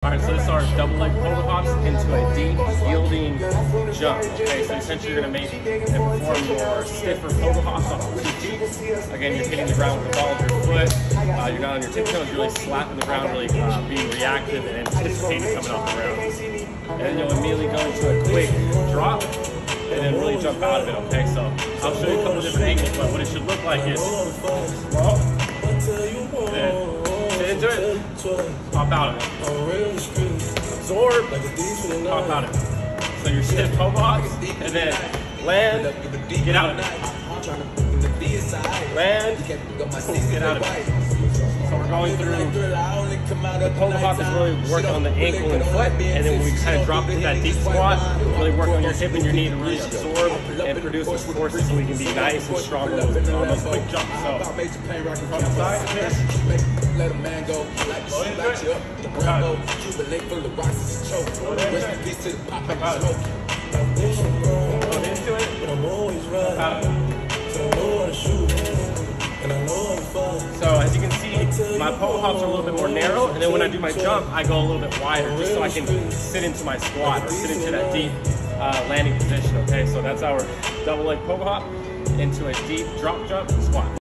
Alright, so this is our double leg pogo hops into a deep yielding jump. Okay, so essentially you're going to make and perform your stiffer pogo hops off of 2 feet. Again, you're hitting the ground with the ball of your foot. You're not on your tiptoes, you're really slapping the ground, really being reactive and anticipating coming off the ground. And then you'll immediately go into a quick drop and then really jump out of it, okay? So I'll show you a couple different angles, but what it should look like is small, then get into it, pop out of it. Absorb, pop out of it. So your stiff pogo hops, and then land, get out of it. Land, get out of it. So we're going through, the pogo hop is really working on the ankle and foot, and then when we kind of drop into that deep squat, really work on your hip and your knee to really absorb and produce those forces so we can be nice and strong on those quick jumps. So, from the side, let a man go, like the shit, like you up, the Bravo, Cuban lake full of rocks, it's a choke. Rest in peace to the pop and the smoke. Go into it, but I'm always right. So I know how to shoot, and I know I'm fun. So as you can see, my pogo hops are a little bit more narrow, and then when I do my jump, I go a little bit wider, just so I can sit into my squat or sit into that deep landing position, okay? So that's our double leg pogo hop into a deep drop jump squat.